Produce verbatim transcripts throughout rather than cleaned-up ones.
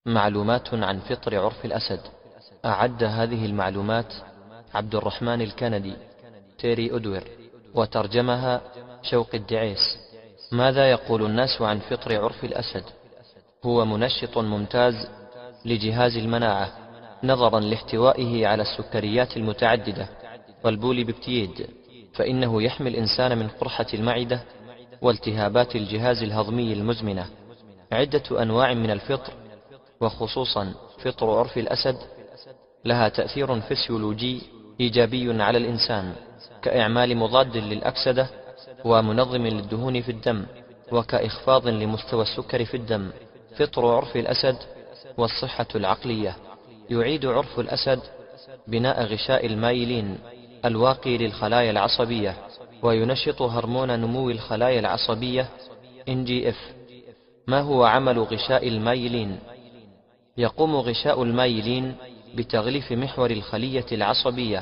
معلومات عن فطر عرف الأسد. أعد هذه المعلومات عبد الرحمن الكندي تيري أدوير، وترجمها شوق الدعيس. ماذا يقول الناس عن فطر عرف الأسد؟ هو منشط ممتاز لجهاز المناعة نظرا لاحتوائه على السكريات المتعددة والبوليبيبتيد، فإنه يحمي الإنسان من قرحة المعدة والتهابات الجهاز الهضمي المزمنة. عدة أنواع من الفطر، وخصوصا فطر عرف الأسد، لها تأثير فسيولوجي إيجابي على الإنسان، كإعمال مضاد للأكسدة ومنظم للدهون في الدم، وكإخفاض لمستوى السكر في الدم. فطر عرف الأسد والصحة العقلية. يعيد عرف الأسد بناء غشاء المايلين الواقي للخلايا العصبية، وينشط هرمون نمو الخلايا العصبية إن جي إف. ما هو عمل غشاء المايلين؟ يقوم غشاء المايلين بتغليف محور الخلية العصبية،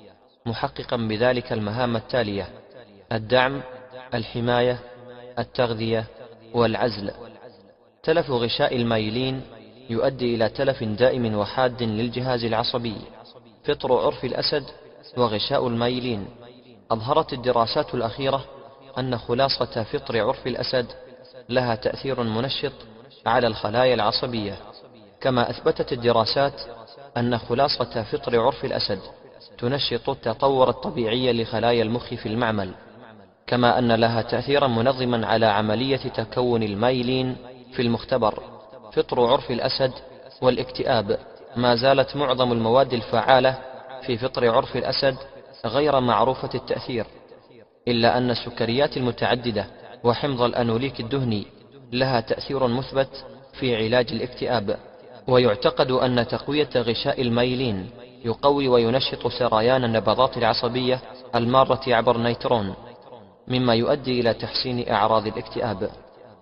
محققا بذلك المهام التالية: الدعم، الحماية، التغذية، والعزل. تلف غشاء المايلين يؤدي إلى تلف دائم وحاد للجهاز العصبي. فطر عرف الأسد وغشاء المايلين. أظهرت الدراسات الأخيرة أن خلاصة فطر عرف الأسد لها تأثير منشط على الخلايا العصبية، كما أثبتت الدراسات أن خلاصة فطر عرف الأسد تنشط التطور الطبيعي لخلايا المخ في المعمل، كما أن لها تأثيرا منظما على عملية تكون المايلين في المختبر. فطر عرف الأسد والاكتئاب. ما زالت معظم المواد الفعالة في فطر عرف الأسد غير معروفة التأثير، إلا أن السكريات المتعددة وحمض الأنوليك الدهني لها تأثير مثبت في علاج الاكتئاب. ويعتقد أن تقوية غشاء المايلين يقوي وينشط سريان النبضات العصبية المارة عبر نيترون، مما يؤدي إلى تحسين أعراض الاكتئاب.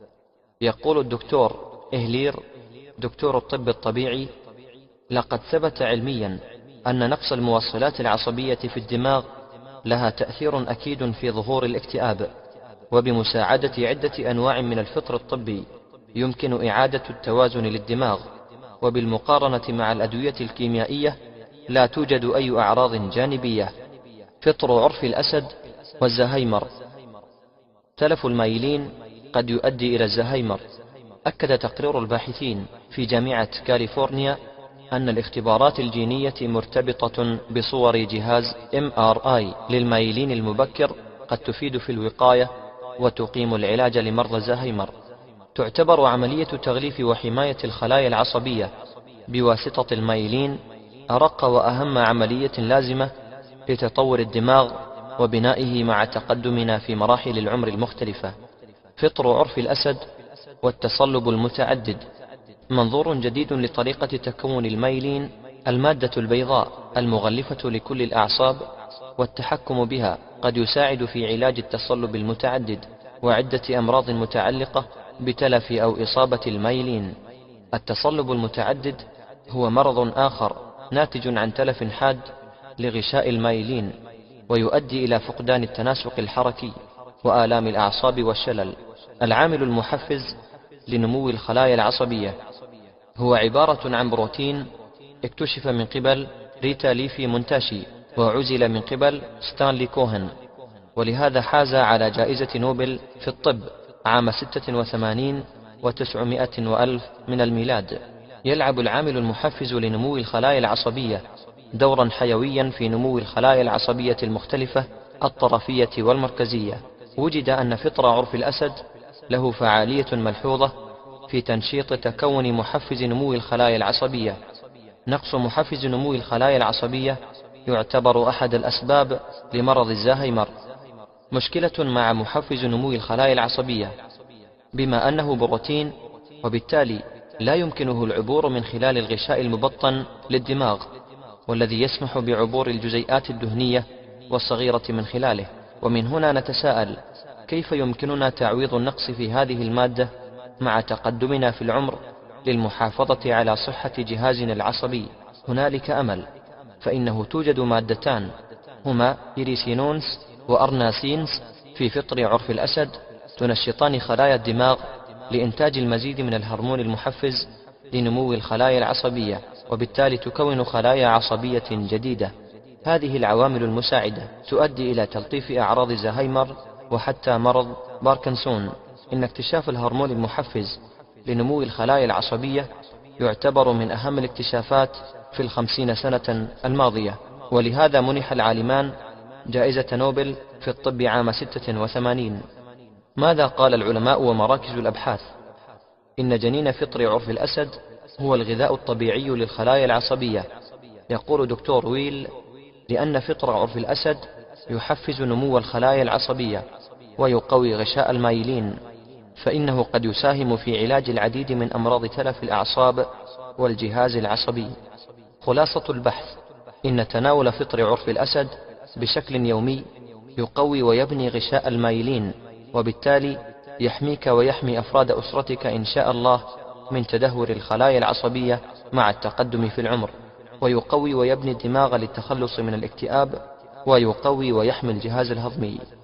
يقول الدكتور إهلير دكتور الطب الطبيعي: لقد ثبت علميا أن نقص الموصلات العصبية في الدماغ لها تأثير أكيد في ظهور الاكتئاب، وبمساعدة عدة أنواع من الفطر الطبي يمكن إعادة التوازن للدماغ، وبالمقارنة مع الأدوية الكيميائية لا توجد أي أعراض جانبية. فطر عرف الأسد والزهايمر. تلف المايلين قد يؤدي إلى الزهايمر. أكد تقرير الباحثين في جامعة كاليفورنيا أن الاختبارات الجينية مرتبطة بصور جهاز إم آر آي للمايلين المبكر قد تفيد في الوقاية وتقيم العلاج لمرضى الزهايمر. تعتبر عملية تغليف وحماية الخلايا العصبية بواسطة المايلين أرق وأهم عملية لازمة لتطور الدماغ وبنائه مع تقدمنا في مراحل العمر المختلفة. فطر عرف الأسد والتصلب المتعدد. منظور جديد لطريقة تكون المايلين، المادة البيضاء المغلفة لكل الأعصاب والتحكم بها، قد يساعد في علاج التصلب المتعدد وعدة أمراض متعلقة بتلف أو إصابة المايلين. التصلب المتعدد هو مرض آخر ناتج عن تلف حاد لغشاء المايلين، ويؤدي إلى فقدان التناسق الحركي وآلام الأعصاب والشلل. العامل المحفز لنمو الخلايا العصبية هو عبارة عن بروتين اكتشف من قبل ريتا ليفي مونتاشي وعزل من قبل ستانلي كوهن، ولهذا حاز على جائزة نوبل في الطب عام ستة وثمانين وتسعمائة وألف من الميلاد. يلعب العامل المحفز لنمو الخلايا العصبية دورا حيويا في نمو الخلايا العصبية المختلفة الطرفية والمركزية. وجد أن فطر عرف الأسد له فعالية ملحوظة في تنشيط تكون محفز نمو الخلايا العصبية. نقص محفز نمو الخلايا العصبية يعتبر أحد الأسباب لمرض الزهايمر. مشكلة مع محفز نمو الخلايا العصبية بما أنه بروتين، وبالتالي لا يمكنه العبور من خلال الغشاء المبطن للدماغ، والذي يسمح بعبور الجزيئات الدهنية والصغيرة من خلاله. ومن هنا نتساءل: كيف يمكننا تعويض النقص في هذه المادة مع تقدمنا في العمر للمحافظة على صحة جهازنا العصبي؟ هنالك أمل، فإنه توجد مادتان هما إيريسينونز وأرناسينز في فطر عرف الأسد تنشطان خلايا الدماغ لإنتاج المزيد من الهرمون المحفز لنمو الخلايا العصبية، وبالتالي تكون خلايا عصبية جديدة. هذه العوامل المساعدة تؤدي إلى تلطيف أعراض زهايمر وحتى مرض باركنسون. إن اكتشاف الهرمون المحفز لنمو الخلايا العصبية يعتبر من أهم الاكتشافات في الخمسين سنة الماضية، ولهذا منح العالمان جائزة نوبل في الطب عام ستة وثمانين. ماذا قال العلماء ومراكز الأبحاث؟ إن جنين فطر عرف الأسد هو الغذاء الطبيعي للخلايا العصبية. يقول دكتور ويل: لأن فطر عرف الأسد يحفز نمو الخلايا العصبية ويقوي غشاء المايلين، فإنه قد يساهم في علاج العديد من أمراض تلف الأعصاب والجهاز العصبي. خلاصة البحث: إن تناول فطر عرف الأسد بشكل يومي يقوي ويبني غشاء المايلين، وبالتالي يحميك ويحمي أفراد أسرتك إن شاء الله من تدهور الخلايا العصبية مع التقدم في العمر، ويقوي ويبني الدماغ للتخلص من الاكتئاب، ويقوي ويحمي الجهاز الهضمي.